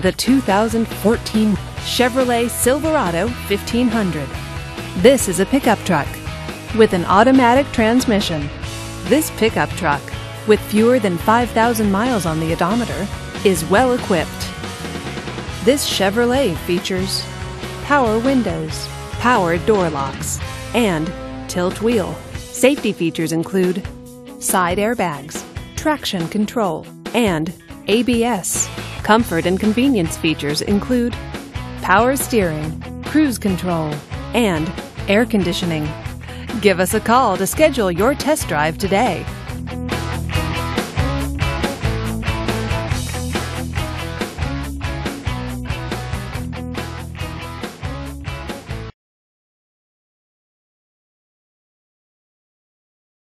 the 2014 Chevrolet Silverado 1500. This is a pickup truck with an automatic transmission. This pickup truck, with fewer than 5,000 miles on the odometer, is well equipped. This Chevrolet features power windows, power door locks, and tilt wheel. Safety features include side airbags, traction control, and ABS. Comfort and convenience features include power steering, cruise control, and air conditioning. Give us a call to schedule your test drive today.